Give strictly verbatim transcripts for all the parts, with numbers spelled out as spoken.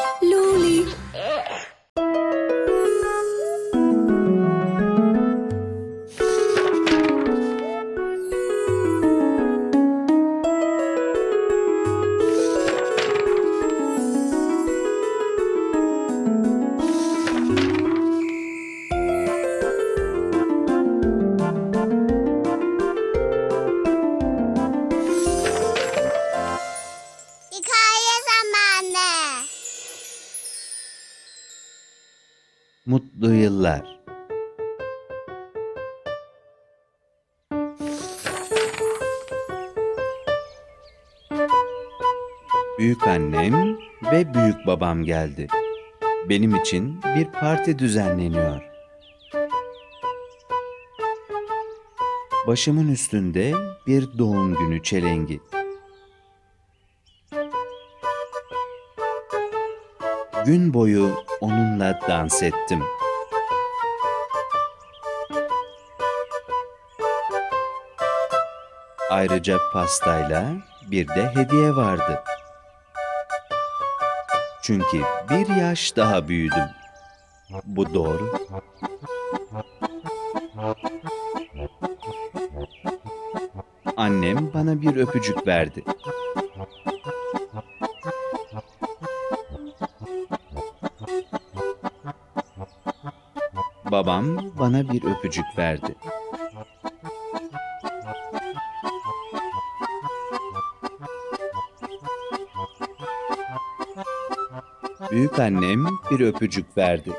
Luli. Hikaye zamanı. Mutlu yıllar. Büyük annem ve büyük babam geldi. Benim için bir parti düzenleniyor. Başımın üstünde bir doğum günü çelengi. Gün boyu onunla dans ettim. Ayrıca pastayla bir de hediye vardı. Çünkü bir yaş daha büyüdüm. Bu doğru. Annem bana bir öpücük verdi. Babam bana bir öpücük verdi. Büyük annem bir öpücük verdi.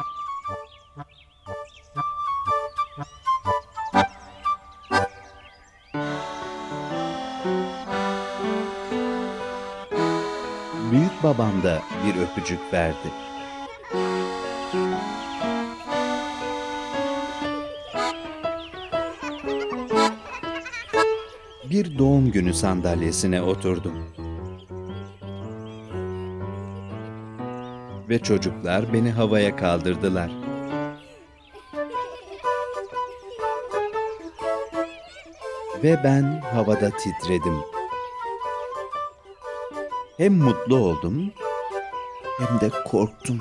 Büyük babam da bir öpücük verdi. Bir doğum günü sandalyesine oturdum. Ve çocuklar beni havaya kaldırdılar. Ve ben havada titredim. Hem mutlu oldum, hem de korktum.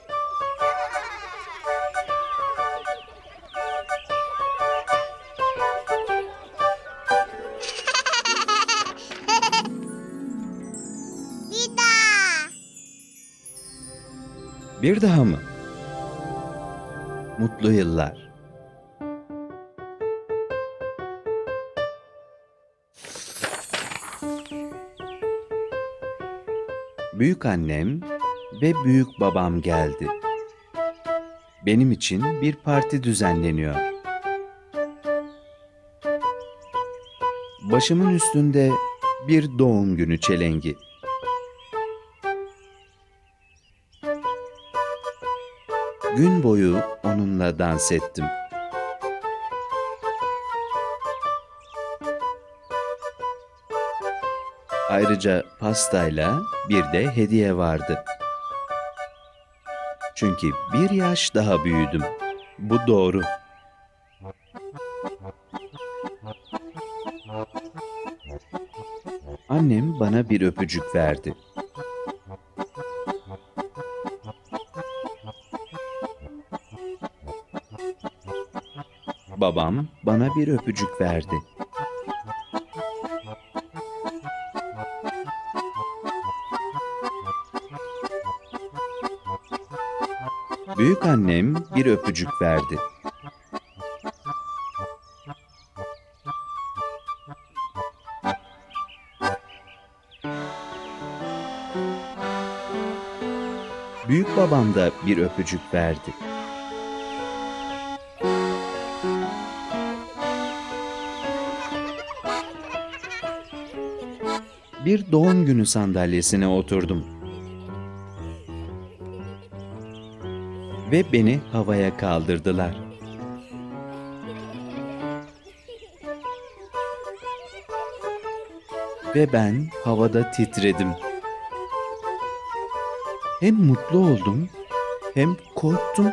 Bir daha. Bir daha mı? Mutlu yıllar. Büyük annem ve büyük babam geldi. Benim için bir parti düzenleniyor. Başımın üstünde bir doğum günü çelengi. Gün boyu onunla dans ettim. Ayrıca pastayla bir de hediye vardı. Çünkü bir yaş daha büyüdüm. Bu doğru. Annem bana bir öpücük verdi. Babam bana bir öpücük verdi. Büyük annem bir öpücük verdi. Büyük babam da bir öpücük verdi. Bir doğum günü sandalyesine oturdum. Ve beni havaya kaldırdılar. Ve ben havada titredim. Hem mutlu oldum, hem korktum.